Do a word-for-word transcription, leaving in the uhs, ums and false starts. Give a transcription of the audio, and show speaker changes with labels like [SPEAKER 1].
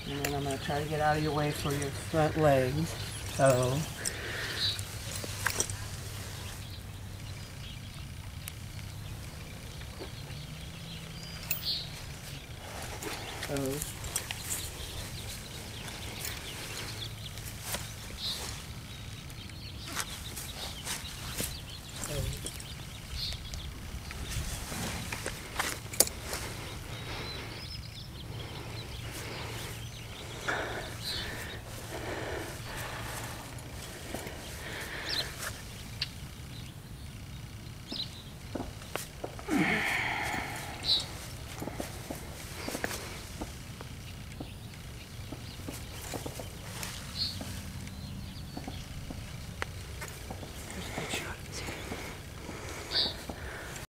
[SPEAKER 1] And then I'm going to try to get out of your way for your front legs. So, so